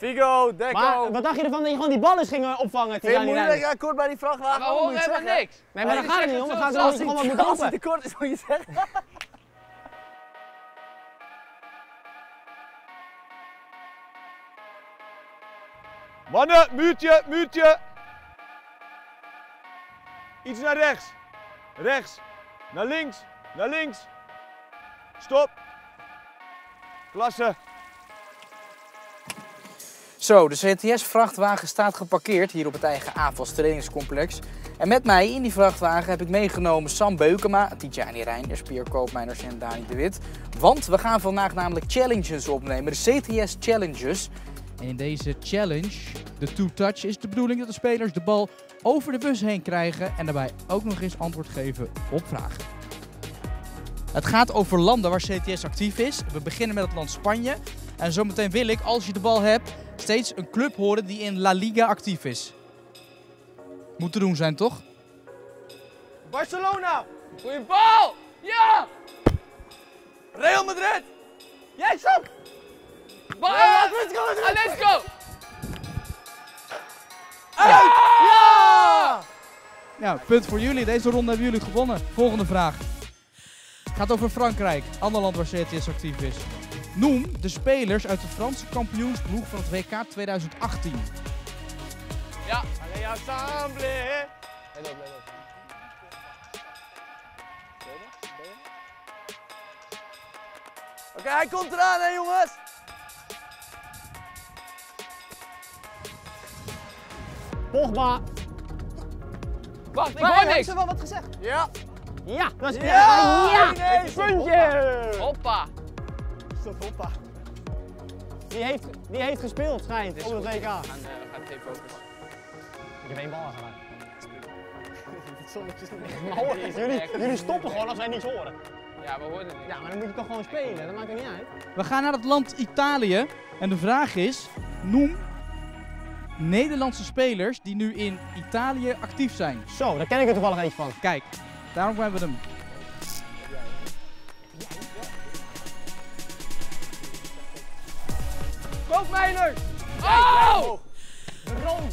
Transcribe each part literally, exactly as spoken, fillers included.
Figo, Deco. Maar wat dacht je ervan dat je gewoon die ballen ging opvangen? Vind je moeilijk dat jij kort bij die vrachtwagen? Maar we horen helemaal niks. Nee, maar daar gaat het niet om. We gaan er gewoon wat moeten Als roepen. hij te kort is, moet je zeggen. Mannen, muurtje, muurtje. Iets naar rechts. Rechts. Naar links. Naar links. Stop. Klasse. Zo, de C T S-vrachtwagen staat geparkeerd hier op het eigen A F A S trainingscomplex. En met mij in die vrachtwagen heb ik meegenomen Sam Beukema, Tidjani Reinders, Pierre Koopmeiners en Dani de Wit. Want we gaan vandaag namelijk challenges opnemen, de C T S-challenges. En in deze challenge, de two-touch, is de bedoeling dat de spelers de bal over de bus heen krijgen en daarbij ook nog eens antwoord geven op vragen. Het gaat over landen waar C T S actief is. We beginnen met het land Spanje. En zometeen wil ik, als je de bal hebt, steeds een club horen die in La Liga actief is. Moet te doen zijn, toch? Barcelona. Goeie bal! Ja! Real Madrid. Jij, Sam. Bal! Ja, let's go, let's go. Atletico! Ja! Ja! Ja, punt voor jullie. Deze ronde hebben jullie gewonnen. Volgende vraag. Het gaat over Frankrijk, ander land waar C T S actief is. Noem de spelers uit de Franse kampioensploeg van het W K tweeduizend achttien. Ja. Allez, ensemble. Let op, let op. Oké, hij komt eraan, hè jongens. Pogba. Wacht, ik Maar hoor heb niks. ze wel wat gezegd? Ja. Ja, dat is Ja, ja, ineens. puntje. Hoppa. Stop, hoppa. Die heeft, die heeft gespeeld, schijnt, Dit is op het goed. W K. We gaan, uh, we gaan het even focussen. Ik heb één bal aangeraakt. Maar hoor, jullie, jullie stoppen gewoon als wij niks horen. Ja, we hoorden het niet. Ja, maar dan moet je toch gewoon spelen, dat maakt er niet uit. We gaan naar het land Italië. En de vraag is, noem Nederlandse spelers die nu in Italië actief zijn. Zo, daar ken ik er toevallig eentje van. Kijk, daarom hebben we hem. Koopmeiners. Oh! Ron.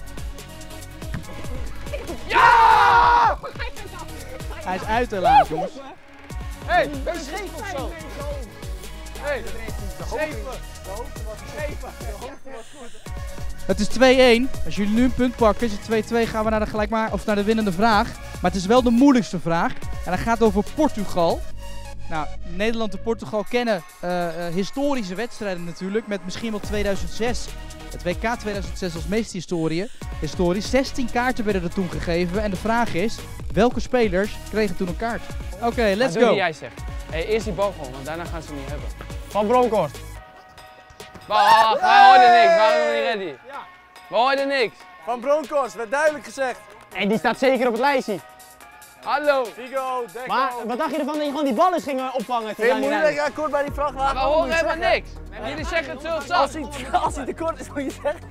Ja! Hij is uit helaas, jongens. Hé, hey, dat is zeven of zo. Hé, zeven. De hoogte was zeven. De hoogte was goed. Het is twee-één. Als jullie nu een punt pakken, is het twee-twee, gaan we naar de gelijkmaar of naar de winnende vraag. Maar het is wel de moeilijkste vraag. En dat gaat over Portugal. Nou, Nederland en Portugal kennen uh, uh, historische wedstrijden natuurlijk. Met misschien wel tweeduizend zes. Het W K tweeduizend zes als meest historie. Historisch. zestien kaarten werden er toen gegeven. En de vraag is, welke spelers kregen toen een kaart? Oké, okay, let's Doe go. die jij zegt. Hey, eerst die bal gewoon, want daarna gaan ze hem niet hebben. Van Bronckhorst. Wacht, wij hoorden niks. We waren nog niet ready. Ja. We hoorden niks. Van Bronckhorst, werd duidelijk gezegd. En die staat zeker op het lijstje. Hallo. Figo, Deco. Maar wat dacht je ervan dat je gewoon die ballen ging opvangen? Vind je moeilijk dat jij kort bij die vrachtwagen? Maar we horen helemaal niks. Jullie zeggen het zo Als zacht. hij, als hij te kort is, moet je zeggen.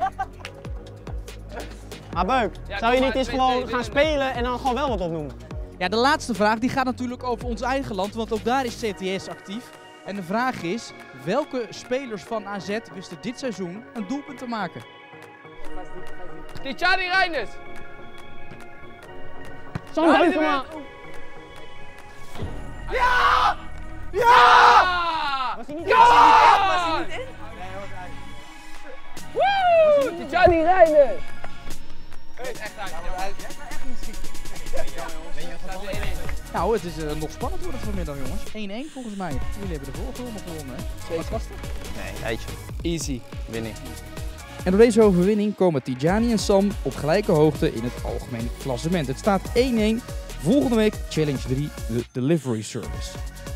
Maar Beuk, Ja, zou je kom niet maar, eens twee, gewoon twee, gaan winnen. spelen en dan gewoon wel wat opnoemen? Ja, de laatste vraag die gaat natuurlijk over ons eigen land, want ook daar is C T S actief. En de vraag is, welke spelers van A Z wisten dit seizoen een doelpunt te maken? Tidjani Reinders. Sam Ja, Beukema. Ja! Ja! Ja! Was hij niet Ja! in? Was hij niet in? Woe! Tidjani Reinders. Het is echt uit. Nou, het is uh, nog spannend worden vanmiddag, jongens. één-één volgens mij. Jullie hebben de vorige ronde gewonnen, hè? Wat was het? Nee, eitje. Easy. Winning. En door deze overwinning komen Tidjani en Sam op gelijke hoogte in het algemene klassement. Het staat één-één. Volgende week Challenge drie, de Delivery Service.